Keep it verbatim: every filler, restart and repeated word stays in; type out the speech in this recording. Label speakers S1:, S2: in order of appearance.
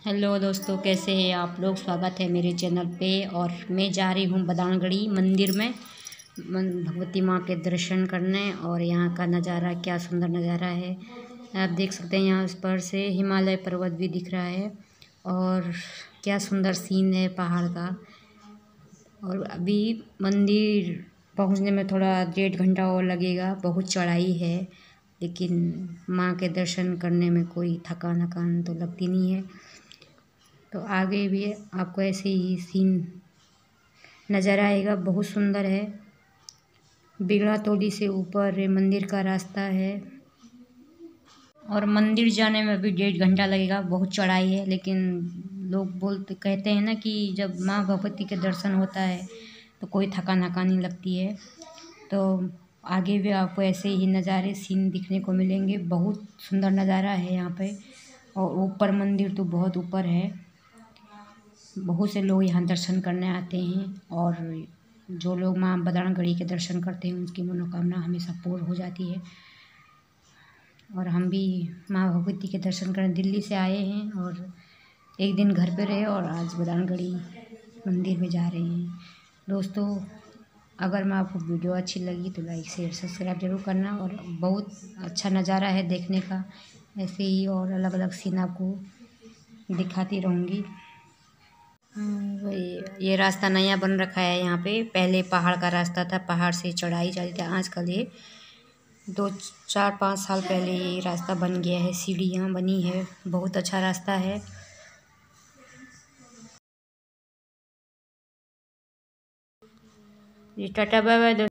S1: Hello दोस्तों, कैसे हैं आप लोग। स्वागत है मेरे चैनल पे। और मैं जा रही हूँ बदानगढ़ी मंदिर में मन- भगवती माँ के दर्शन करने। और यहाँ का नज़ारा क्या सुंदर नज़ारा है। आप देख सकते हैं यहाँ उस पर से हिमालय पर्वत भी दिख रहा है। और क्या सुंदर सीन है पहाड़ का। और अभी मंदिर पहुँचने में थोड़ा डेढ़ घंटा और लगेगा। बहुत चढ़ाई है, लेकिन माँ के दर्शन करने में कोई थकान वकान तो लगती नहीं है। तो आगे भी आपको ऐसे ही सीन नज़र आएगा। बहुत सुंदर है। बिगड़ा तोड़ी से ऊपर मंदिर का रास्ता है। और मंदिर जाने में भी डेढ़ घंटा लगेगा। बहुत चढ़ाई है, लेकिन लोग बोलते कहते हैं ना कि जब माँ भगवती के दर्शन होता है तो कोई थकान हकान नहीं लगती है। तो आगे भी आपको ऐसे ही नज़ारे सीन दिखने को मिलेंगे। बहुत सुंदर नज़ारा है यहाँ पे। और ऊपर मंदिर तो बहुत ऊपर है। बहुत से लोग यहाँ दर्शन करने आते हैं। और जो लोग माँ बदानगढ़ी के दर्शन करते हैं उनकी मनोकामना हमेशा पूर्ण हो जाती है। और हम भी माँ भगवती के दर्शन करने दिल्ली से आए हैं और एक दिन घर पे रहे और आज बदानगढ़ी मंदिर में जा रहे हैं। दोस्तों, अगर मैं आपको वीडियो अच्छी लगी तो लाइक शेयर सब्सक्राइब जरूर करना। और बहुत अच्छा नज़ारा है देखने का। ऐसे ही और अलग अलग सीन आपको दिखाती रहूँगी। वही ये रास्ता नया बन रखा है यहाँ पे। पहले पहाड़ का रास्ता था, पहाड़ से चढ़ाई जाती थी। आजकल ये दो चार पाँच साल पहले ये रास्ता बन गया है, सीढ़ियाँ बनी है। बहुत अच्छा रास्ता है। ये टाटा बाय बाय।